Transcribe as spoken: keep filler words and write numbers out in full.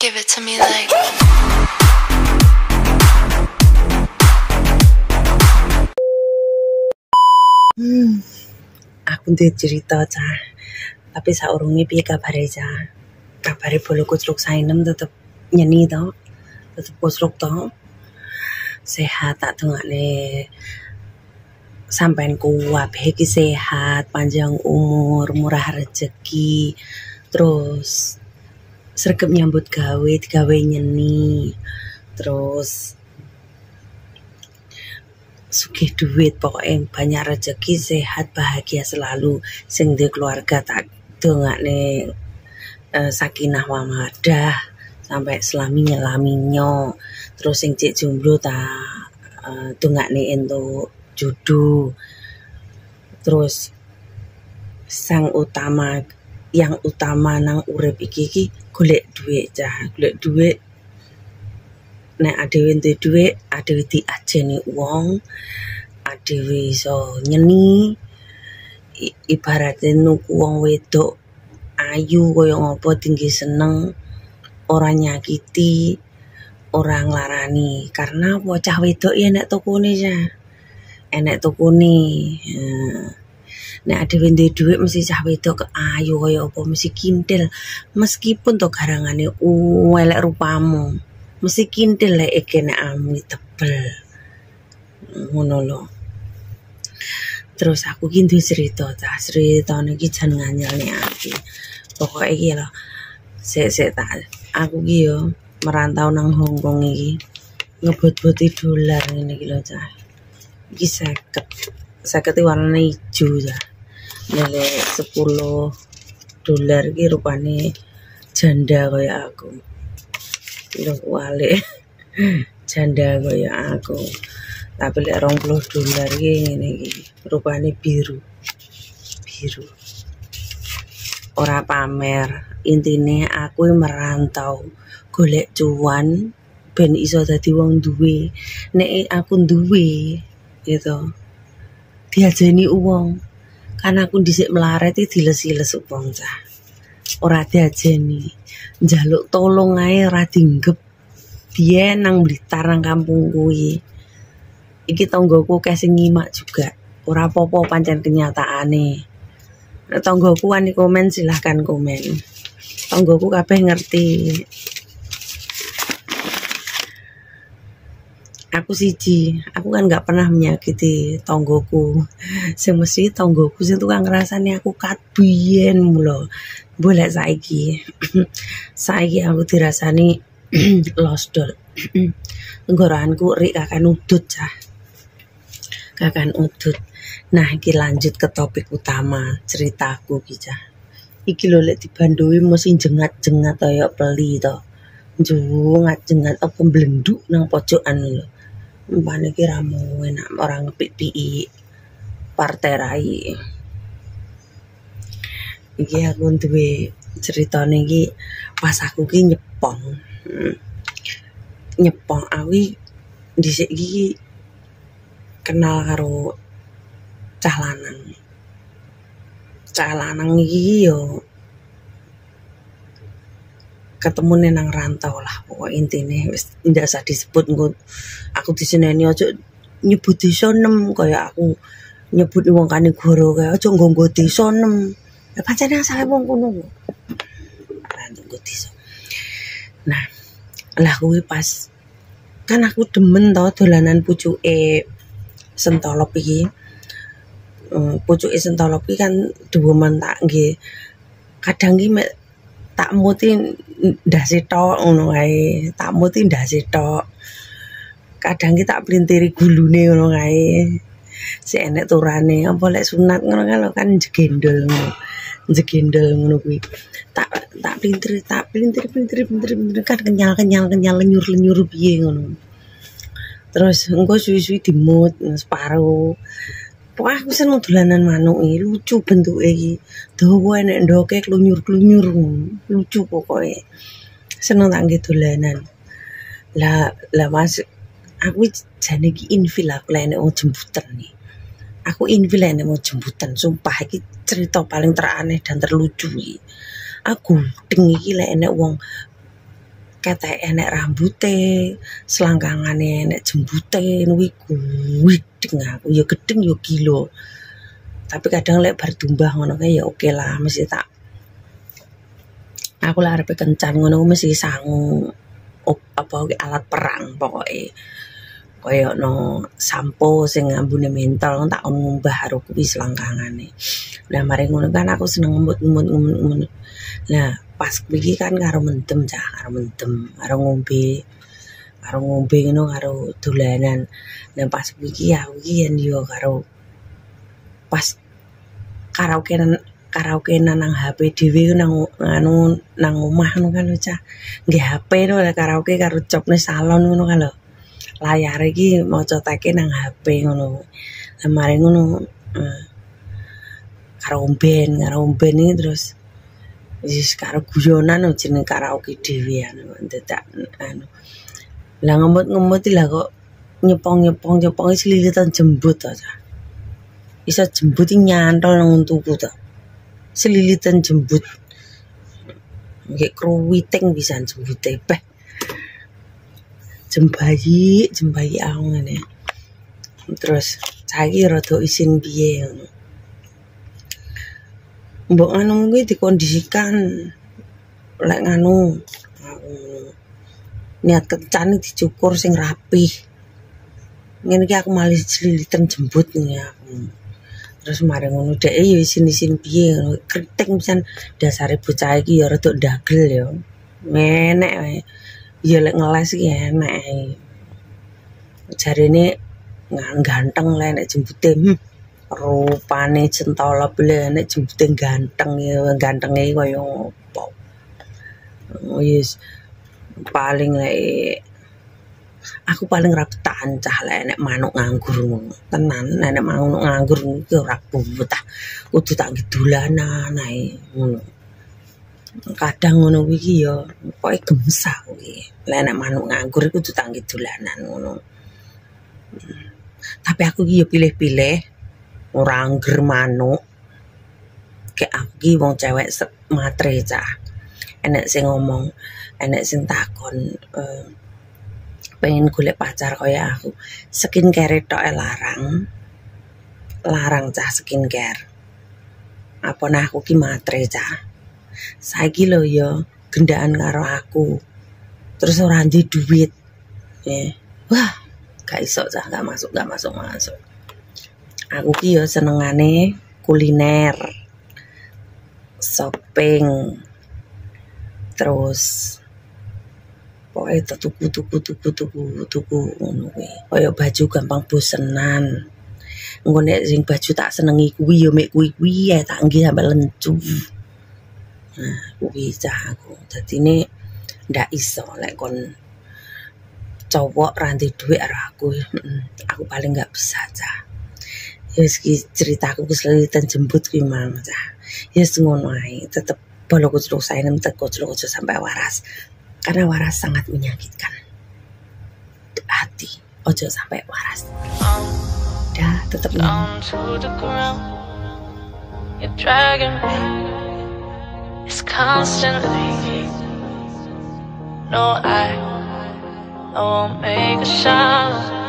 Give it to me like. Hmm, aku ndek cerita cah. Tapi saurunge piye kabare cah? Kabare bolo kucluk sainem tetep nyeni to. Tetep kucluk to. Sehat tak dongakne sampean kuwabeh iki sehat, panjang umur, murah rezeki. Terus sregep nyambut gawe, digawe nyeni. Terus sugih duit, pokoknya banyak rezeki, sehat, bahagia selalu. Sing duwe keluarga tak dongakne uh, sakinah wa mawaddah sampai selaminya laminyo. Terus sing cek jomblo tak uh, dongakne entuk jodoh. Terus sang utama yang utama nang urip iki iki golek duit cah, golek duit. Nek adewe duwe dhuwit, adewe diajeni wong, adewe iso nyeni. I, ibaratnya nuku wong wedok ayu kaya ngopo tinggi seneng, ora nyakiti, ora nglarani. Karena bocah wedok ya nek tokone ya. Enek tokone. Nah, nek adewe duwe dhuwit mesti cah wedok ayu kaya apa, mesti kintil. Meskipun to garangane elek rupamu, mesti kintil lek iki nek ami tebel. Ngono lho. Terus aku ki duwe cerita ta, critane iki jan nganyelne ati. Pokoke iki lho. Sik-sik tak aku ki yo merantau nang Hong Kong iki. Ngebot-boti dolar ngene iki lho cah. Iki seket. Seket iki warnane ijo ya. Nilai sepuluh dolar ki rupane janda kaya aku. Lho wale janda kaya aku. Tapi lek dua puluh dolar ki ngene iki rupane biru. Biru. Ora pamer. Intine aku merantau golek cuan ben iso dadi wong duwe. Nek aku duwe gitu. Diajeni uang. Karena aku dhisik melarat iki diles-iles wong cah. Ora diajeni. Njaluk tolong ae ora dinggep. Biyen nang Blitar nang kampung kuwi. Iki tanggoku kae sing nyimak juga. Ora apa-apa pancen kenyataane. Nek tanggoku wani komen silahkan komen. Tanggoku kabeh ngerti. Aku siji, aku kan gak pernah menyakiti tanggoku. Sing mesti tanggoku sing tukang ngrasani aku kat biyen mulo. Boleh saiki. Saiki aku dirasani losdol. Tenggorokanku rik kakan udut cah. Kakan udut. Nah, iki lanjut ke topik utama ceritaku iki cah. Iki lho lek dibandoi mesti jengat-jengat kaya peli to. Jengat jengat apa blenduk nang pojokan lho. Mbane iki ramu enak orang ngepik-piki partai rai. Iki aku duwe ceritane iki pas aku ki nyepong. Hmm. Nyepong awi dhisik iki kenal karo cah lanang. Cah lanang iki yo ketemu nang rantau lah pokok intine wis ndak usah disebut engko aku diseneni aja nyebut desa nem kaya aku nyebut wong Kanigoro kaya aja nggo desa nem ya pancene asale wong kono rantau desa. Nah lah kuwi pas kan aku demen to dolanan pucuke sentolop iki. Hmm, pucuke sentolop iki kan duwemen tak nggih kadang ki mek tak muti ndase tok ngono kae. Tak muti ndase tok. Kadang ki tak plintiri gulune ngono kae. Sik enek turane. Apa lek sunat ngono kae kan jegendol ngono. Jegendol ngono kuwi. Tak tak plintiri, tak plintiri plintiri plintiri kan kenyal-kenyal kenyal lenyur-lenyur piye ngono. Terus engko suwi-suwi dimut separo. Pokoknya aku seneng dolanan manuk iki, lucu bentuke iki. Dawa enek ndoke klunyur-klunyur. Lucu pokoknya. Seneng tak nggih dolanan. Lah lah Mas, aku jane iki infil aku lek enek wong jembutan nih. Aku infil lek enek wong jembutan, sumpah iki cerita paling teraneh dan terlucu iki. Aku deng iki lek enek wong ketek enek rambute, selangkangane enek jembute kuwi gedeng aku, ya gedeng ya gila. Tapi kadang lek bar tumbah ngono kae ya oke lah, mesti tak aku lah arepe kencan ngono mesti sangu op, apa alat perang pokoke. Kaya no sampo sing ambune mentol tak ngumbah karo kuwi selangkangane. Lah mari ngono kan aku seneng ngembut-ngembut. Nah, pas iki kan karo mendem cah, karo mendem, karo ngombe. Karo ngombe ngono karo dolanan. Nah, pas iki aku iki yen yo karo pas karaoke karaoke nang H P dhewe nang anu nang omah ngono kan cah. Nggih H P no karaoke karo jobne salon ngono kan lho. Layar iki mocotake nang H P ngono. Lah mari ngono uh, karo omben, karo omben iki terus wis karo guyonan jeneng karaoke dhewean dadak anu. Lah ngemut-ngemut lah kok nyepong-nyepong nyepong selilitan jembut to. Iso jembut iki nyantol nang tuku to. Selilitan jembut. Nggih kruwiting pisan jembute beh. Jembayi, jembayi aku ngene. Terus saiki rada isin piye ngono. Mbok anu kuwi dikondisikan lek nganu niat kencan dicukur sing rapih. Ngene iki aku malih selilitan jembut ngene aku. Terus mari ngono dhek ya isin-isin piye ngono. Kriting pisan dasare bocah iki ya rada ndagel ya. Menek wae. Ya lek ngeles iki enak. Jarene ganteng lah nek jembute. Hmm. Rupane centolop le nek jembute ganteng ya gantenge kaya opo. Oh yes. Paling lek aku paling ra betahan cah lek nek manuk nganggur ngono. Tenan nek manuk nganggur iki ora betah. Kudu tak dolanan ae ngono. Kadang ngono iki ya pokoke gemsak kuwi. Lek nek manuk nganggur iku kudu tak dolanan ngono. Hmm. Tapi aku iki ya pilih-pilih ora angger manuk. Kayak aku iki wong cewek matre cah. Enek sing ngomong, enek sing takon uh, pengen golek pacar kaya aku. Skincare tok larang. Larang cah skincare. Apa nah aku ki matre cah. Saiki lho ya gendaan karo aku. Terus ora ndek duit. Eh, wah, gak iso cah, gak masuk, gak masuk, masuk. Aku ki ya senengane kuliner. Shopping. Terus pokoknya tuku tuku tuku tuku tuku ngono kuwi. Kaya baju gampang bosenan. Engko nek sing baju tak senengi kuwi ya mek kuwi-kuwi ae tak nggih sampe lencu. Nah, kuwi cah aku. Dadine ndak iso lek kon cowok ranti duit karo aku. Aku paling gak bisa cah. Ya wis ceritaku kesulitan jembut kuwi mang cah. Ya ngono ae, tetep bolo kucluk saya nem kucluk kucluk sampai waras. Karena waras sangat menyakitkan hati. Ojo sampai waras. Dah, tetep ngomong. You're dragging me. It's constantly. No, I, I won't make a sound.